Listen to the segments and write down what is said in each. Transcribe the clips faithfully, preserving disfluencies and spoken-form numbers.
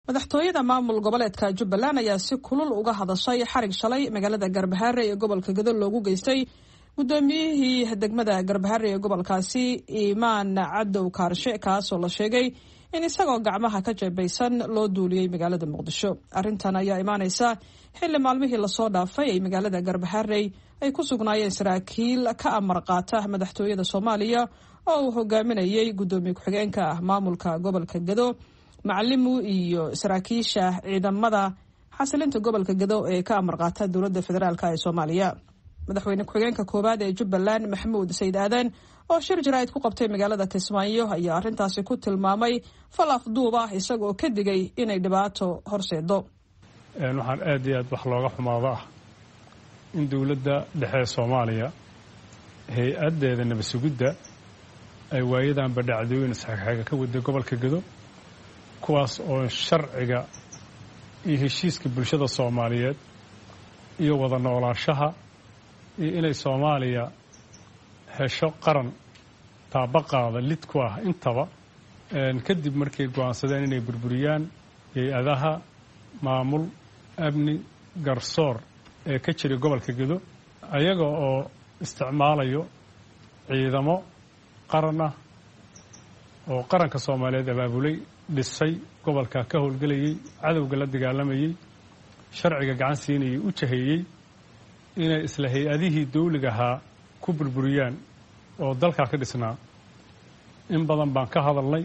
madaxtooyada maamul goboleedka Jubbaland ayaa si kulul uga hadashay xarig shalay magaalada Garbaharre ee gobolka Gedo loogu geystay gudoomiyihii degmada Garbaharre ee gobolkaasi Imaan Cadow Kaarshe kaasoo la sheegay in isagoo gacmaha ka jeebaysan loo duuliyay magaalada Muqdisho. Arrintan ayaa imaanaysa xilli maalmihii la soo dhaafay ay magaalada Garbaharre ay ku sugnaayeen saraakiil ka amar qaata madaxtooyada Soomaaliya oo uu hogaaminayay gudoomiye ku-xigeenka maamulka gobolka Gedo macallimu iyo saraakiisha ciidamada xasilinta gobolka Gedo ee ka amar qaata dowladda federaalka ee Soomaaliya. madaxweyne ku-xigeenka koobaad ee Jubbaland Maxamuud Sayid Aadan oo shir jaraa'id ku qabtay magaalada Kismaayo ayaa arrintaasi ku tilmaamay fal afduub ah isagoo ka digay inay dhibaato horseedo. een waxaan aad iyo aad wax looga xumaado ah in dowladda dhexe Soomaaliya hay-adeeda nabad sugidda ay waayadan badhacdooyin saxaxaga ka wada gobolka Gedo kuwaas oo sharciga iyo heshiiska bulshada Soomaaliyeed iyo wada noolaanshaha iyo inay Soomaaliya hesho qaran taabaqaada lid ku ah intaba een kadib markay go'aansadeen inay burburiyaan hay-adaha maamul amni garsoor ee ka jira gobolka Gedo ayaga oo isticmaalayo ciidamo qaran ah oo qaranka Soomaaliyeed abaabulay dhisay gobolka ka howlgalayay cadawga la dagaalamayay sharciga gacan siinayay u jaheeyay inay isla hay-adihii dawliga ahaa ku burburiyaan oo dalka ka dhisnaa in badan baan ka hadalnay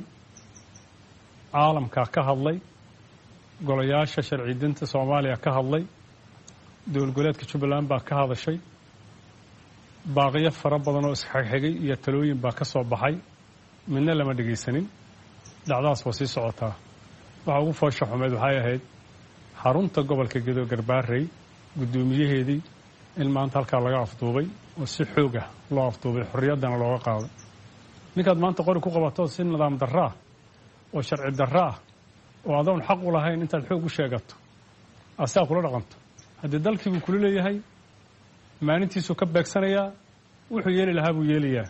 caalamka ka hadlay golayaasha sharci dinta Soomaaliya ka hadlay dowlad goboleedka Jubbaland baa ka hadashay baaqiyo fara badan oo isxigxigay iyo talooyin baa ka soo baxay midna lama dhageysanin dhacdaas waa sii socotaa waxa ugu foosho xumeed waxay ahayd xarunta gobolka Gedo Garbaharre gudoomiyaheedii in maanta halka laga afduubay oo si xoog ah loo afduubay xorriyadana looga qaaday ninkaad maanta qori ku qabato si nidaam darro ah oo sharci darro ah oo adoon xaq u lahayn intaad xoog u sheegato asaa kula dhaqanto haddii dalkii uu kula leeyahay maalintiisu ka beegsanayaa wuxuu yeeli lahaa buu yeelayaa.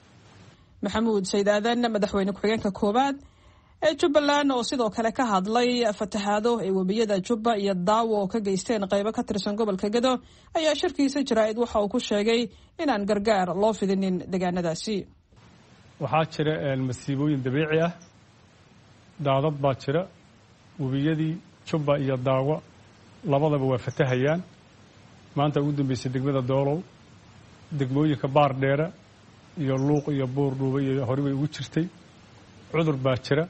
Maxamuud Sayid Aadan madaxweyne ku-xigeenka koobaad ee Jubbaland oo sidoo kale ka hadlay fatahaado ee wabiyada Jubba iyo Daawo oo ka geysteen qaybo ka tirsan gobolka Gedo ayaa shirkiisa jaraa'id waxa uu ku sheegay inaan gargaar loo fidinin deegaanadaasi. waxaa jira masiibooyin dabiici ah daadad baa jira wabiyadii Jubba iyo Daawo labadaba waa fatahayaan maanta ugu dambeysay degmada Doolow degmooyinka Baar Dheere iyo Luuq iyo Buur Dhuuba iyo horibay ugu jirtay cudur baa jira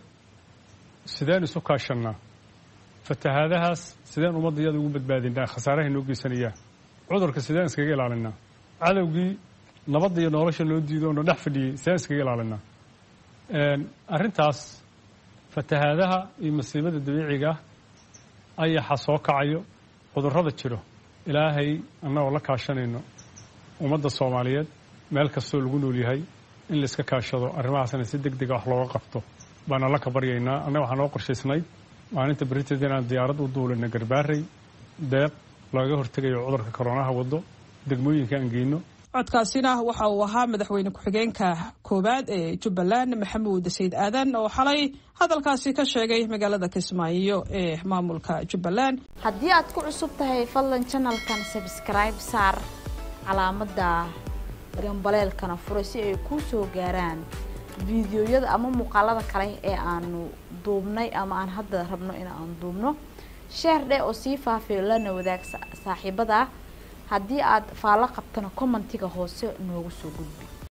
sideen isu kaashanaa fatahaadahaas sideen ummadayada ugu badbaadinaa khasaaraha inoo geysanaya cudurka sideen iskaga ilaalinaa cadawgii nabadda iyo nolosha loo diido oo dhex fadhiyay sideen iskaga ilaalinaa een arrintaas fatahaadaha iyo masiibada dabiiciga ah ayaa soo kacayo cudurrada jiro ilaahay annagoo la kaashanayno ummadda Soomaaliyeed meel kastoo lagu nool yahay in la iska kaashado arrimahaasna si degdeg ah wax looga qabto baana la ka baryaynaa annaga waxaan oo qorshaysnay maalinta Baritada inaan diyaarad u duulino Garbaharre deeq laga hortagayo cudurka corona wado degmooyinka aan geyno. codkaasina waxa uu ahaa madaxweyne ku-xigeenka koobaad ee Jubbaland Maxamuud Sayid Aadan oo xalay hadalkaasi ka sheegay magaalada Kismaayo ee maamulka Jubbaland. haddii aad ku cusub tahay fadlan channelkan subscribe saar calaamadda gambaleelkana furo si ay ku soo gaaraan fiidiyoyada ama muuqaalada kale ee aanu duubnay ama aan hadda rabno in aan duubno share dhe oo si faafiyo lana wadaag saaxiibada haddii aad faalo qabtana commentiga hoose noogu soo gudbi.